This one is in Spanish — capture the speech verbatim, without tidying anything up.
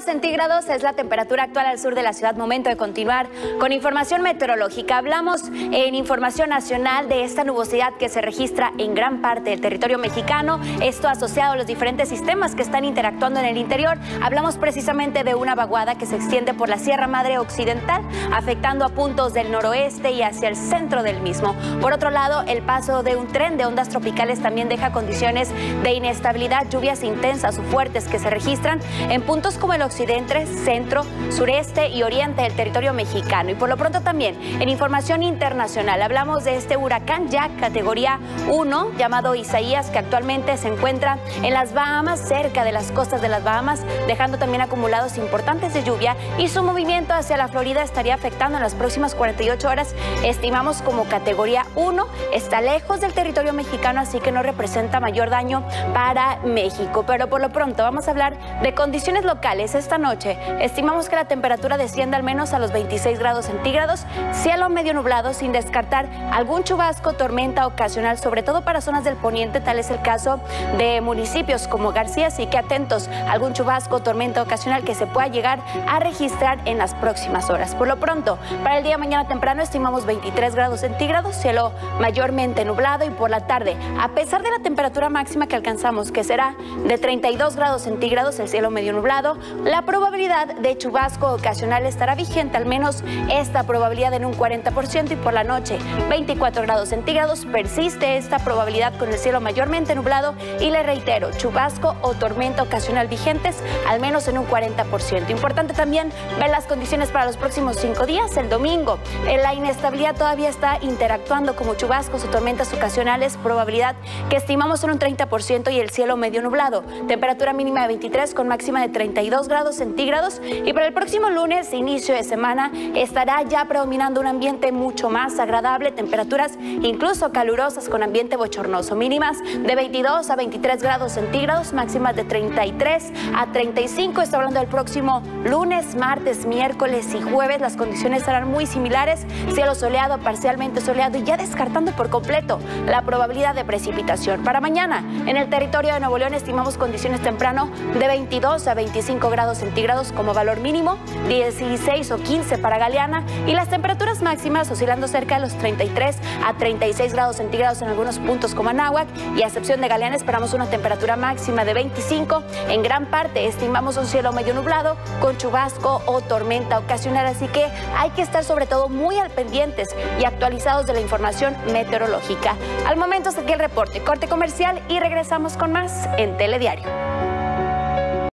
centígrados es la temperatura actual al sur de la ciudad. Momento de continuar con información meteorológica. Hablamos en información nacional de esta nubosidad que se registra en gran parte del territorio mexicano. Esto asociado a los diferentes sistemas que están interactuando en el interior. Hablamos precisamente de una vaguada que se extiende por la Sierra Madre Occidental, afectando a puntos del noroeste y hacia el centro del mismo. Por otro lado, el paso de un tren de ondas tropicales también deja condiciones de inestabilidad, lluvias intensas o fuertes que se registran en puntos como el occidente, centro, sureste y oriente del territorio mexicano. Y por lo pronto también en información internacional hablamos de este huracán ya categoría uno llamado Isaías, que actualmente se encuentra en las Bahamas, cerca de las costas de las Bahamas, dejando también acumulados importantes de lluvia, y su movimiento hacia la Florida estaría afectando en las próximas cuarenta y ocho horas. Estimamos como categoría uno, está lejos del territorio mexicano, así que no representa mayor daño para México. Pero por lo pronto vamos a hablar de condiciones locales. Esta noche estimamos que la temperatura descienda al menos a los veintiséis grados centígrados, cielo medio nublado sin descartar algún chubasco, tormenta ocasional, sobre todo para zonas del poniente, tal es el caso de municipios como García, así que atentos a algún chubasco, tormenta ocasional que se pueda llegar a registrar en las próximas horas. Por lo pronto, para el día de mañana temprano estimamos veintitrés grados centígrados, cielo mayormente nublado, y por la tarde, a pesar de la temperatura máxima que alcanzamos, que será de treinta y dos grados centígrados, el cielo medio nublado, la probabilidad de chubasco ocasional estará vigente, al menos esta probabilidad en un cuarenta por ciento, y por la noche veinticuatro grados centígrados, persiste esta probabilidad con el cielo mayormente nublado, y le reitero, chubasco o tormenta ocasional vigentes al menos en un cuarenta por ciento. Importante también ver las condiciones para los próximos cinco días. El domingo, la inestabilidad todavía está interactuando como chubascos o tormentas ocasionales, probabilidad que estimamos en un treinta por ciento, y el cielo medio nublado, temperatura mínima de veintitrés con máxima de treinta y dos grados centígrados. Y para el próximo lunes, inicio de semana, estará ya predominando un ambiente mucho más agradable, temperaturas incluso calurosas con ambiente bochornoso, mínimas de veintidós a veintitrés grados centígrados, máximas de treinta y tres a treinta y cinco. Está hablando del próximo lunes, martes, miércoles y jueves. Las condiciones serán muy similares, cielo soleado, parcialmente soleado, y ya descartando por completo la probabilidad de precipitación. Para mañana, en el territorio de Nuevo León estimamos condiciones temprano de veintidós a veinticinco grados centígrados como valor mínimo, dieciséis o quince para Galeana, y las temperaturas máximas oscilando cerca de los treinta y tres a treinta y seis grados centígrados en algunos puntos como Anáhuac, y a excepción de Galeana esperamos una temperatura máxima de veinticinco. En gran parte estimamos un cielo medio nublado con chubasco o tormenta ocasional, así que hay que estar sobre todo muy al pendientes y actualizados de la información meteorológica. Al momento hasta aquí el reporte, corte comercial, y regresamos con más en Telediario.